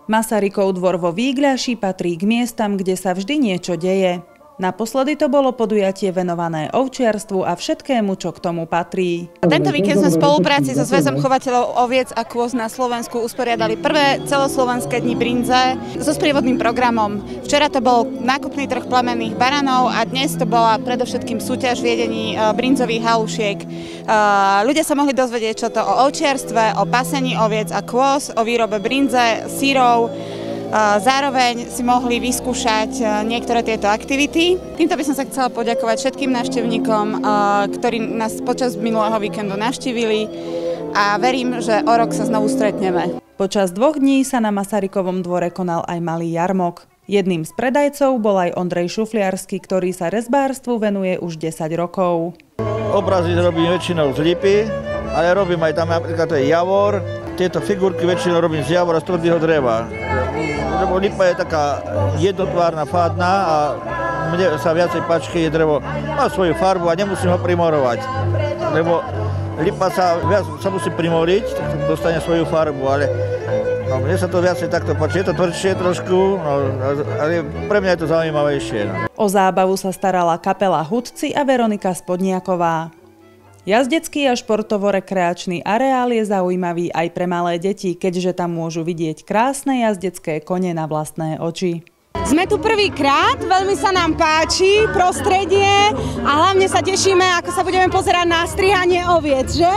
Masarykov dvor vo Vígľaši patrí k miestam, kde sa vždy niečo deje. Naposledy to bolo podujatie venované ovčiarstvu a všetkému, čo k tomu patrí. Tento víkend sme v spolupráci so Zväzom chovateľov oviec a kôz na Slovensku usporiadali prvé celoslovenské dni brinze so sprievodným programom. Včera to bol nákupný trh plemenných baranov a dnes to bola predovšetkým súťaž v jedení brinzových halušiek. Ľudia sa mohli dozvedieť, čo to o ovčiarstve, o pasení oviec a kôz, o výrobe brinze, syrov. Zároveň si mohli vyskúšať niektoré tieto aktivity. Týmto by som sa chcela poďakovať všetkým návštevníkom, ktorí nás počas minulého víkendu navštívili a verím, že o rok sa znovu stretneme. Počas 2 dní sa na Masarykovom dvore konal aj malý jarmok. Jedným z predajcov bol aj Ondrej Šufliarsky, ktorý sa rezbárstvu venuje už 10 rokov. Obrazy robím väčšinou z lipy, ale robím aj tam napríklad javor. Tieto figurky väčšinou robím z javora, z tvrdého dreva. Lebo lipa je taká jednotvárna, fádna a mne sa viacej páči, keď je drevo má svoju farbu a nemusím ho primorovať. Lebo lipa sa musí primoriť, tak dostane svoju farbu, ale mne sa to viacej takto páči. Je to tvrdšie trošku, ale pre mňa je to zaujímavejšie. O zábavu sa starala kapela Hudci a Veronika Spodniaková. Jazdecký a športovo-rekreačný areál je zaujímavý aj pre malé deti, keďže tam môžu vidieť krásne jazdecké kone na vlastné oči. Sme tu prvýkrát, veľmi sa nám páči prostredie a hlavne sa tešíme, ako sa budeme pozerať na strihanie oviec, že?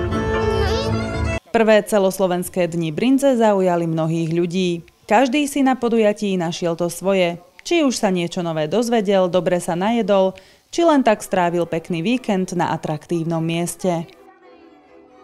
Prvé celoslovenské dni brinze zaujali mnohých ľudí. Každý si na podujatí našiel to svoje. Či už sa niečo nové dozvedel, dobre sa najedol, či len tak strávil pekný víkend na atraktívnom mieste.